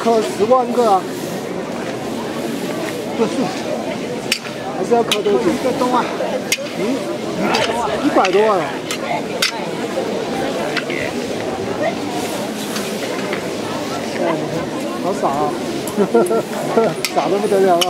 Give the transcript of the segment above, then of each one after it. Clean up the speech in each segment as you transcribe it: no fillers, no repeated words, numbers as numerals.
磕10万个啊？不是，还是要磕多久？1个多啊。1个多啊，100多万啊。好傻啊！傻得不得了啊！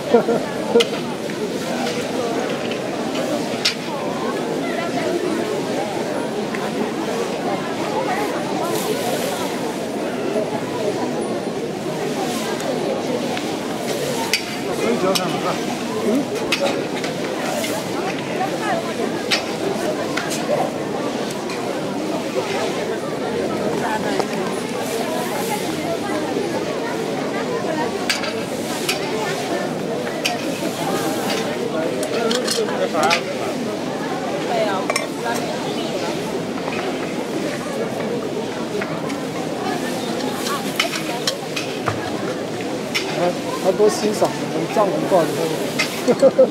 还多欣赏我藏文化的那个。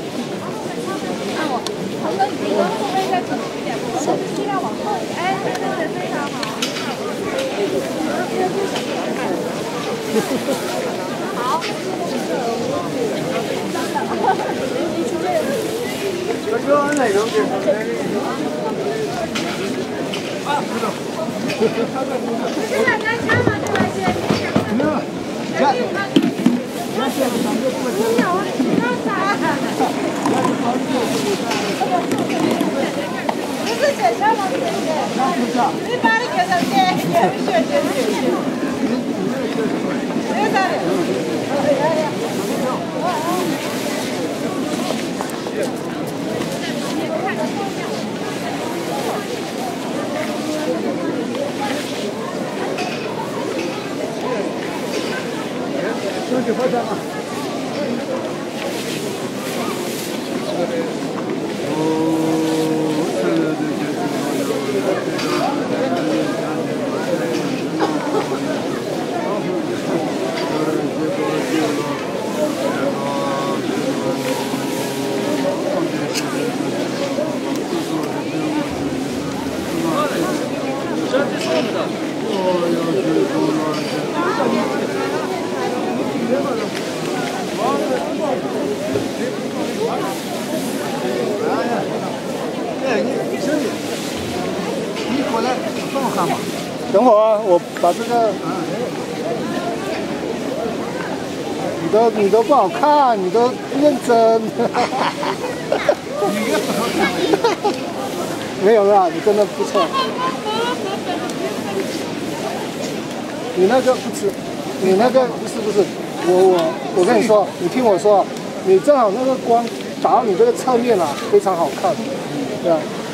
尽量往后，哎，对对对，非常好。好。这个哪种的？啊，知道。这两家看吗？这边先。没有。看。没有啊，那啥。不是姐姐吗？姐姐。你把你给他给，学姐姐。没在的。这就发展了。等会儿啊，我把这个，你都不好看，你都不认真。没有啦，你真的不错。你那个不吃，你那个不是，我跟你说，你听我说，你正好那个光打到你这个侧面啊，非常好看，对吧？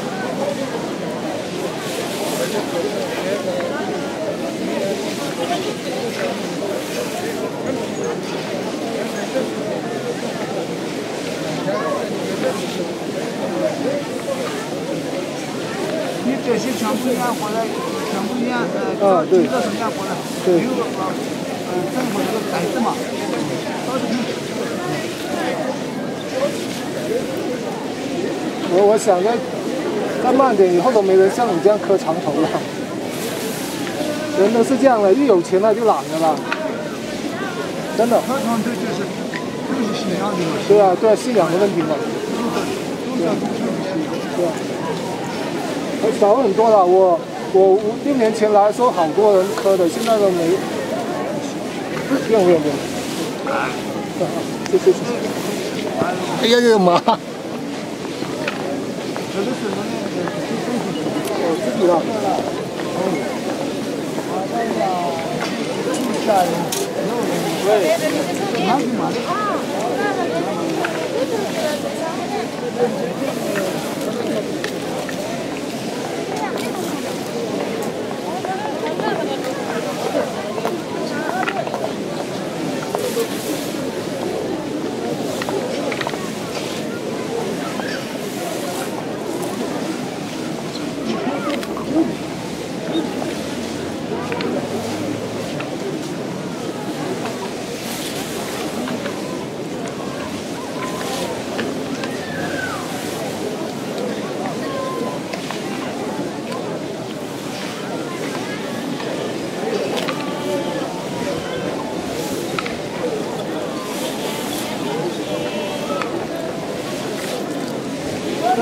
你这些全部验回来，全部验对， 这是验回来， 对， 有政府那个牌子嘛， 我想再慢点，以后都没人像你这样磕长头了。人都是这样的，一有钱了就懒了啦，真的。 磕长头就是信仰的嘛。 对啊，对啊，信仰的问题嘛。对啊。少很多了，我5、6年前来的时候，好多人磕的，现在都没。不用。谢谢。哎呀呀妈！我自己了。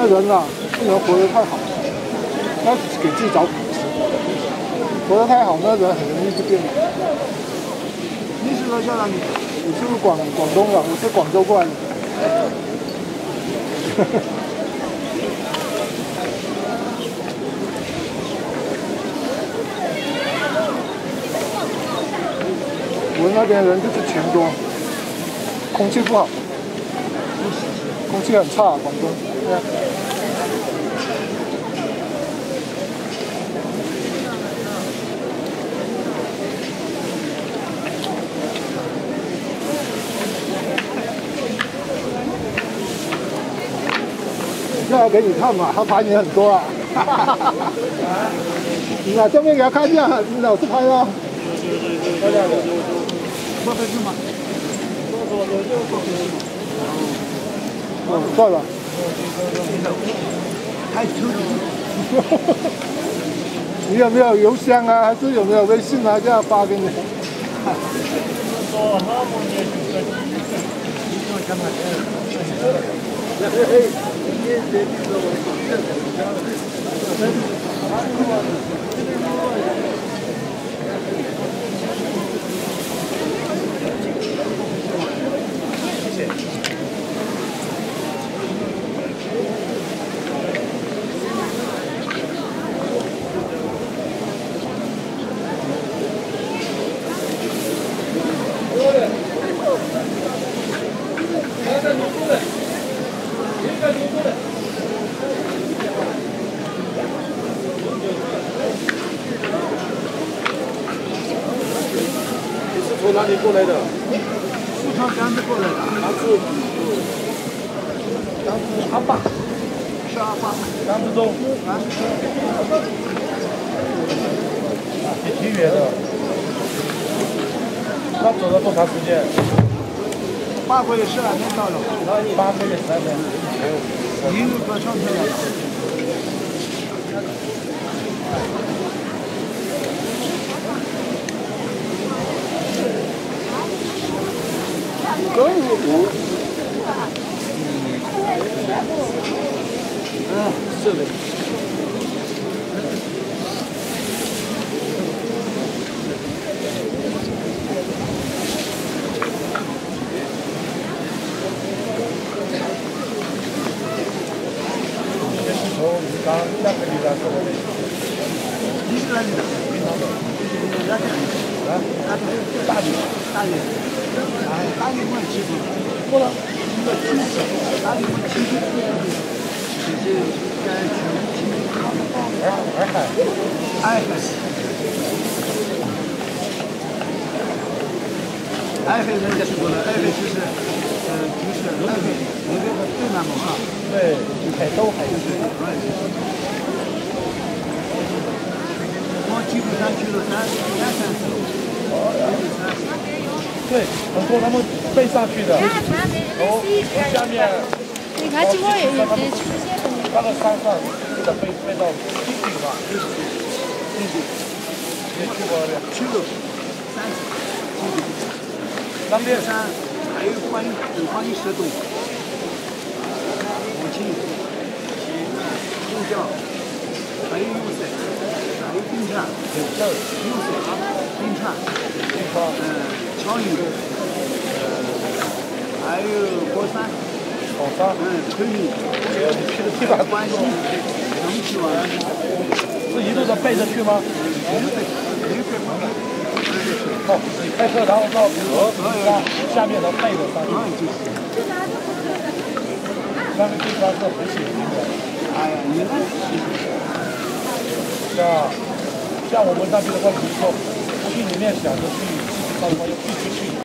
那人啊，不能活得太好，要给自己找苦吃。活得太好，那人很容易就变老。 你是老家哪里？ 我是广东的，我是广州过来的。我们那边人就是钱多，空气不好，空气很差，广东。对啊。这要给你看嘛，他拍你很多啊。你啊，正面给他看一下，你老是拍哦。漂亮的。 不合适吗？ 哦，算了。 太抽象。 你有没有邮箱啊？还是有没有微信啊？这样发给你。 从哪里过来的？ 四川甘孜过来的。 阿坝， 是阿坝。 甘孜东。也挺远的。那走了多长时间 8个月12天到了。 8个月12天。 已经到上天了。 是的。刚那个地方说的。 你是哪里的？ 平常的。 哪里？ 啊？大理。 大理。哎，大理我也去过。 过了。 大理我去过。就是爱妃人家去过了，爱妃就是爱妃那边的最南门啊。 对，海州海州。 往基督山去了30路。 对，很多他们背上去的。下面。 你看起我也出现了。 到了山上，这个背到金顶上，金顶，也去过了。 去了30。 那边山还有观音石洞，母亲、宗教，还有釉色，还有冰川，釉色、冰川，乔屿，还有火山，昆明， 你去的地方关西，能去吗？ 是一路的背着去吗？哦，你开车然后到河下面的背着上去。那个地方是很险峻的。 哎呀，你那像我们那边的话，比如说去里面想着去，到时候要必须去。